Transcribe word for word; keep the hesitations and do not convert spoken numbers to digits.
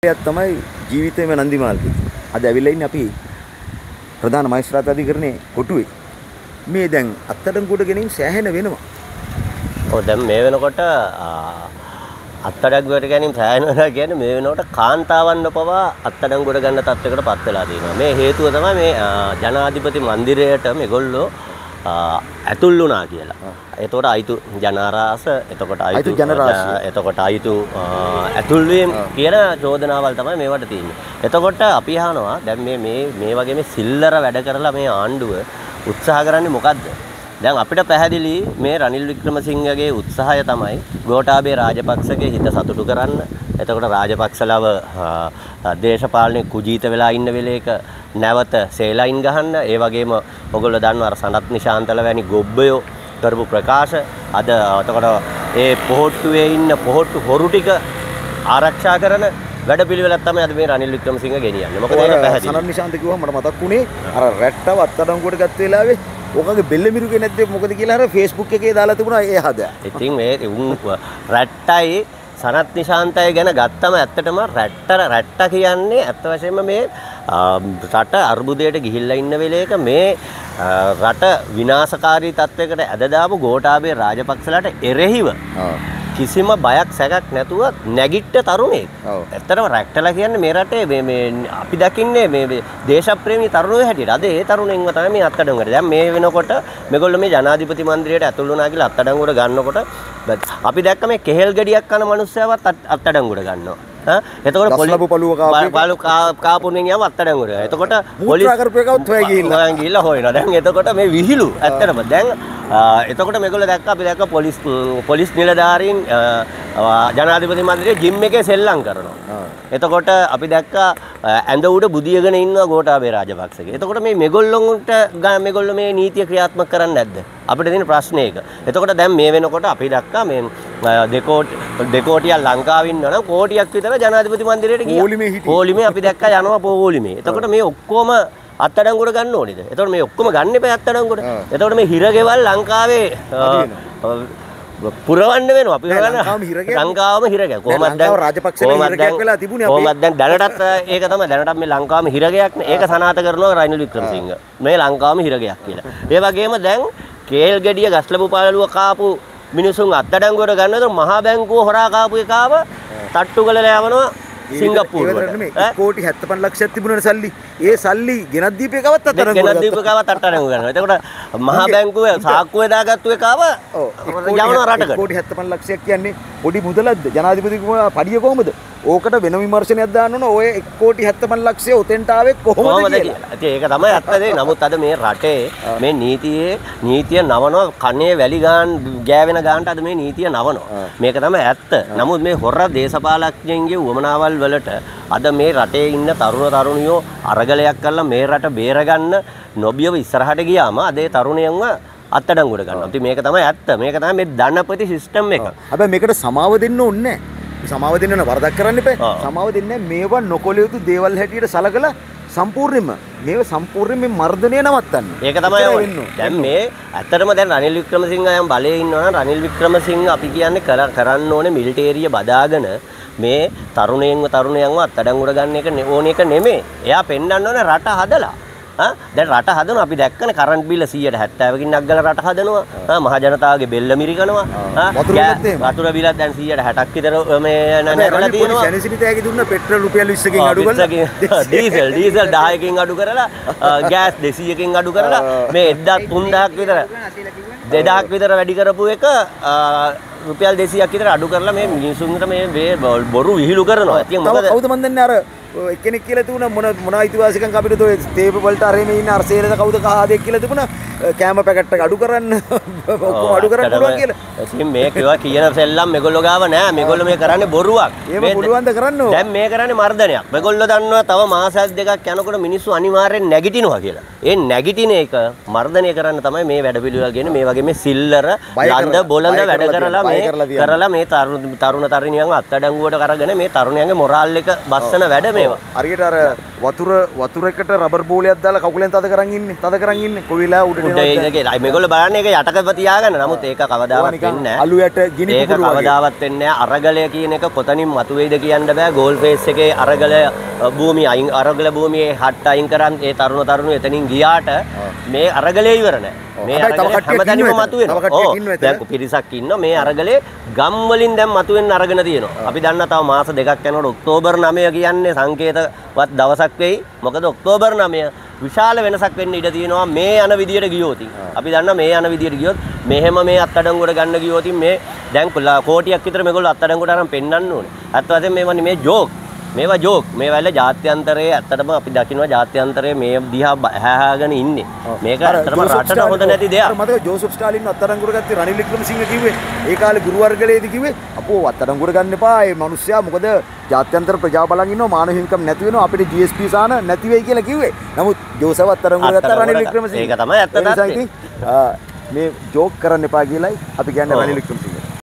තමයි ජීවිතේම නන්දිමාල් කිව්වේ. අද ඇවිල්ලා ඉන්නේ අපි ප්‍රධාන මහේස්ත්‍රාත් අධිකරණයේ කොටුවේ. මේ දැන් අත්අඩංගුවට ගැනීම සෑහෙන වෙනවා. ඔව් දැන් මේ වෙනකොට අත්අඩංගුවට ගැනීම සෑහෙන වෙනවා කියන්නේ මේ වෙනකොට කාන්තාවන්ව පවා අත්අඩංගුවට ගන්න තත්යකට පත් වෙලා තියෙනවා. මේ හේතුව තමයි මේ ජනාධිපති මන්දිරයට මේගොල්ලෝ ඇතුල් වුණා කියලා. එතකොට අයිතු ජනාරාස එතකොට අයිතු එතකොට අයිතු ඇතුල් වීම කියන චෝදනාවල් තමයි මේවට තියෙන්නේ. එතකොට අපි අහනවා දැන් මේ මේ මේ වගේ මේ සිල්ලර වැඩ කරලා මේ ආණ්ඩුව උත්සාහ කරන්නේ මොකද්ද? දැන් අපිට පැහැදිලි මේ රනිල් වික්‍රමසිංහගේ උත්සාහය තමයි ගෝඨාභය රාජපක්ෂගේ හිත සතුටු කරන්න. එතකොට රාජපක්ෂලව දේශපාලනේ කුජීත වෙලා ඉන්න වෙලේක නැවත සේලයින් ගහන්න. ඒ වගේම ඔයගොල්ලෝ දන්නවා අර සනත් නිශාන්තල වැනි ගොබ්බයෝ කරපු ප්‍රකාශ අද එතකොට ඒ පොහොට්ටුවේ ඉන්න පොහොට්ටු හොරු ටික ආරක්ෂා කරන වැඩපිළිවෙලක් තමයි අද මේ රනිල් වික්‍රමසිංහ ගෙනියන්නේ. මොකද ඒක පැහැදිලි. සනත් නිශාන්ත කිව්වම මට මතක් වුණේ අර රැට්ටව අත්අඩංගුවට ගත්ත වෙලාවේ ඔකගේ බෙල්ල මිරුගේ නැද්ද මොකද කියලා අර Facebook එකේ දාලා තිබුණා ඒ හද. ඉතින් මේ උන් රැට්ටයි සනත් නිශාන්තය ගැන ගත්තම ඇත්තටම රැට්ට රැට්ට කියන්නේ ඇත්ත වශයෙන්ම මේ රට අර්බුදයට ගිහිල්ලා ඉන්න වෙලේක මේ රට විනාශකාරී තත්වයකට ඇද දාපු ගෝඨාභය රාජපක්ෂලාට එරෙහිව කිසිම බයක් සැකක් නැතුව නැගිට්ට තරුණයෙක්. ඇත්තටම රැක්ටලා කියන්නේ මේ රටේ මේ මේ අපි දකින්නේ මේ දේශප්‍රේමී තරුණයෝ හැටියට. අද ඒ තරුණෙන්ව තමයි මේ අත්අඩංගුවට. දැන් මේ වෙනකොට මේගොල්ලෝ මේ ජනාධිපති මන්දිරයට ඇතුල් වුණා කියලා අත්අඩංගුවට ගන්නකොට අපි දැක්ක මේ කෙහෙල් ගෙඩියක් කන මිනිස්සයවත් අත්අඩංගුවට ගන්නවා. හා එතකොට පොලිස් පළුව කාපු කාපුණෙන් යව අත්අඩංගුවට. එතකොට පොලිස් කරපු එකවත් හොය ගිහිල්ලා හොයන් ගිහිල්ලා හොයනවා. දැන් එතකොට මේ විහිළු ඇත්තටම දැන් එතකොට මේගොල්ලෝ දැක්ක අපි දැක්ක පොලිස් පොලිස් නිලධාරීන් ජනාධිපති මන්දිරයේ ජිම් එකේ සෙල්ලම් කරනවා. එතකොට අපි දැක්ක ඇඳ උඩ බුදියගෙන ඉන්නවා ගෝඨාභය රාජපක්ෂගේ. එතකොට මේ මේගොල්ලොන්ට මේගොල්ලෝ මේ නීතිය ක්‍රියාත්මක කරන්නේ නැද්ද? අපිට තියෙන ප්‍රශ්නේ ඒක. එතකොට දැන් මේ වෙනකොට අපි දැක්කා මේ දෙකෝටි දෙකෝටියක් ලංකාවේ ඉන්නවා නම් කෝටියක් විතර ජනාධිපති මන්දිරයට ගියා. පොලිමේ හිටියේ. පොලිමේ අපි දැක්කා යනවා පොලිමේ. එතකොට මේ ඔක්කොම අත්අඩංගුවට ගන්න ඕනේද? එතකොට මේ ඔක්කොම ගන්න එපා අත්අඩංගුවට. එතකොට මේ හිරගෙවල් ලංකාවේ පුරවන්න වෙනවා. අපි හොයන්නේ ලංකාවම හිරගයක්. කොහොමද දැන් රාජපක්ෂලා හිරගයක් වෙලා තිබුණේ අපි. කොහොමද දැන් දැනටත් ඒක තමයි දැනටත් මේ ලංකාවම හිරගයක් නේ. ඒක සනාථ කරනවා රනිල් වික්‍රමසිංහ. මේ ලංකාවම හිරගයක් කියලා. ඒ වගේම දැන් කේල් ගෙඩිය ගස්ලබු පාලුව කාපු මිනිසුන් අත්අඩංගුවට ගන්නද මහා බැංකුව හොරා කාපු එකාව තට්ටු කරලා යවනවා සිංගප්පූරුවට. කෝටි හැත්තපන් ලක්ෂයක් තිබුණනේ සල්ලි. ඒ සල්ලි ගෙනත් දීපේකවත් අත්අඩංගුවට ගෙනත් දීපේකවත් අත්අඩංගුව ගන්නවා. එතකොට මහා බැංකුවේ සාක්කුවේ දාගත්තු එකාව යවනවා රටකට. කෝටි හැත්තපන් ලක්ෂයක් කියන්නේ පොඩි මුදලක්ද? ජනාධිපතිතුමා පඩිය කොහමද? ඕකට වෙන විමර්ශනයක් දාන්න ඕන. ඔය එක කෝටි හැත්තපන් ලක්ෂය උතෙන්ට ආවේ කොහොමද කියලා. ඉතින් ඒක තමයි ඇත්ත දේ. නමුත් අද මේ රටේ මේ නීතියේ නීතිය නවනවා කනේ වැලි ගාන ගෑවෙන ගානට අද මේ නීතිය නවනවා. මේක තමයි ඇත්ත. නමුත් මේ හොර දේශපාලඥයන්ගේ උවමනාවල් වලට අද මේ රටේ ඉන්න තරුණ තරුණියෝ අරගලයක් කරලා මේ රට බේරගන්න නොබියව ඉස්සරහට ගියාම අද ඒ තරුණයන්ව අත්අඩංගුවට ගන්නවා. ඉතින් මේක තමයි ඇත්ත. මේක තමයි මේ ධනපති සිස්ටම් එක. හැබැයි මේකට සමාව දෙන්න ඕනේ නැහැ. සමාව දෙන්න ඕන වරදක් කරන්න එපා. සමාව දෙන්නේ මේවා නොකොල යුතු දේවල් හැටියට සලකලා සම්පූර්ණයෙන්ම මේව සම්පූර්ණයෙන් මේ මර්ධනය නවත්තන්න. ඒක තමයි වෙන්නේ. දැන් මේ ඇත්තටම දැන් රනිල් වික්‍රමසිංහ යම් බලයේ ඉන්නවා නම් රනිල් වික්‍රමසිංහ අපි කියන්නේ කරන්න ඕනේ මිලිටේරිය බදාගෙන මේ තරුණයන්ව තරුණයන්ව අත්අඩංගුවට ගන්න එක ඕන එක නෙමෙයි. එයා පෙන්වන්න ඕනේ රට හදලා. දැන් රට හදනවා අපි දැක්කනේ කරන්ට් බිල සියයට හැත්තෑවකින් නග්ගලා රට හදනවා. මහ ජනතාවගේ බෙල්ල මිරිකනවා. වතුර බිලත් දැන් සියයට හැටක් විතර මේ නගලා තියෙනවා. සැනසිලි තෑගි දුන්න පෙට්‍රල් රුපියල් විස්සකින් අඩු කරලා ඩීසල් ඩීසල් දහයකින් අඩු කරලා ගෑස් දෙසීයකින් අඩු කරලා මේ එක්දාස් තුන්දාහක් විතර දෙදාහක් විතර වැඩි කරපු එක රුපියල් දෙසීයක් විතර අඩු කරලා මේ මිනිසුන්ට මේ බොරු විහිළු කරනවා. ඉතින් මොකද කවුද මන් දන්නේ අර එක්කෙනෙක් කියලා තිබුණා මොන මොන අයිතිවාසිකම් අපිට ඔය තේප වලට අරගෙන ඉන්න අර සේලද කවුද කහාදෙක් කියලා තිබුණා කෑම පැකට් එක අඩු කරන්න ඔක්කොම අඩු කරන්න පුළුවන් කියලා. ඉතින් මේ කිව්වා කියන සෙල්ලම් මේගොල්ලෝ ගාව නෑ. මේගොල්ලෝ මේ කරන්නේ බොරුවක්. ඒක පුළුවන් ද කරන්න ඕන. දැන් මේ කරන්නේ මර්ධනයක්. මේගොල්ලෝ දන්නවා තව මාසයක් දෙකක් යනකොට මිනිස්සු අනිවාර්යෙන් නැගිටිනවා කියලා. ඒ නැගිටින එක මර්ධනය කරන්න තමයි මේ වැඩපිළිවෙල ගෙන්නේ. මේ වගේ මේ සිල්ලර ලන්ද බොළඳ වැඩ කරලා මේ කරලා මේ තරුණ තරුණ තරුණියන්ව අත්අඩංගුවට කරගෙන මේ තරුණයන්ගේ මොරාල් එක බස්සන වැඩ මේ ඒවා. හරියට අර වතුර වතුර එකට රබර් බෝලයක් දාලා කකුලෙන් තද කරන් ඉන්නේ. තද කරන් ඉන්නේ. කොයි වෙලාව උඩට උඩ එනවද? ඒක කියලා. මේගොල්ලෝ බලන්නේ ඒක යටකව තියාගන්න. නමුත් ඒක කවදාවත් වෙන්නේ නැහැ. අලු යට ගිනි ඒක පුපුරු වගේ. කවදාවත් වෙන්නේ නැහැ. අරගලය කියන එක කොතනින් මතුවේද කියන්න බෑ. ගෝල් ෆේස් එකේ අරගල භූමිය අයින් අරගල භූමියේ හට් අයින් කරන් ඒ තරුණ තරුණිය එතනින් ගියාට මේ අරගලේ ඉවර නැහැ. මේ අරගලේ හැමතැනම මතුවෙනවා. ඔව්. දැන් පිරිසක් ඉන්නවා මේ අරගලේ ගම් වලින් දැන් මතුවෙන්න අරගෙන තියෙනවා. අපි දන්නා තව මාස දෙකක් යනකොට ඔක්තෝබර් නවය කියන්නේ සංකේතවත් දවසක් වෙයි. මොකද ඔක්තෝබර් නවය විශාල වෙනසක් වෙන්න ඉඩ තියෙනවා මේ යන විදියට ගියොත්. අපි දන්නා මේ යන විදියට ගියොත් මෙහෙම මේ අත්අඩංගුවට ගන්න ගියොත් මේ දැන් කෝටියක් විතර මේගොල්ලෝ අත්අඩංගුවට අරන් පෙන්නන්න ඕනේ. අත් වශයෙන් මේවා මේ ජෝක්. මේවා ජෝක්. මේවා ඇල්ල ජාත්‍යන්තරයේ ඇත්තටම අපි දකිනවා ජාත්‍යන්තරයේ මේ දිහා හැහාගෙන ඉන්නේ. මේක ඇත්තටම රටට හොඳ නැති දෙයක්. මතක ජෝසප් ස්ටාලින් අත්අඩංගුවට ගත්තේ රනිල් වික්‍රමසිංහ කිව්වේ. ඒ කාලේ ගුරු වර්ගලේදී කිව්වේ අපෝ අත්අඩංගුවට ගන්න එපා. මේ මිනිස්සයා මොකද ජාත්‍යන්තර ප්‍රජා බලන් ඉන්නවා මානව හිමිකම් නැති වෙනවා අපිට ජී එස් පී සාන නැති වෙයි කියලා කිව්වේ. නමුත් ජෝසප් අත්අඩංගුවට ගත්තා රනිල් වික්‍රමසිංහ. ඒක තමයි ඇත්ත තත්ත්වය. මේ ජෝක් කරන්න එපා කියලායි අපි කියන්නේ රනිල් වික්‍රමසිංහ.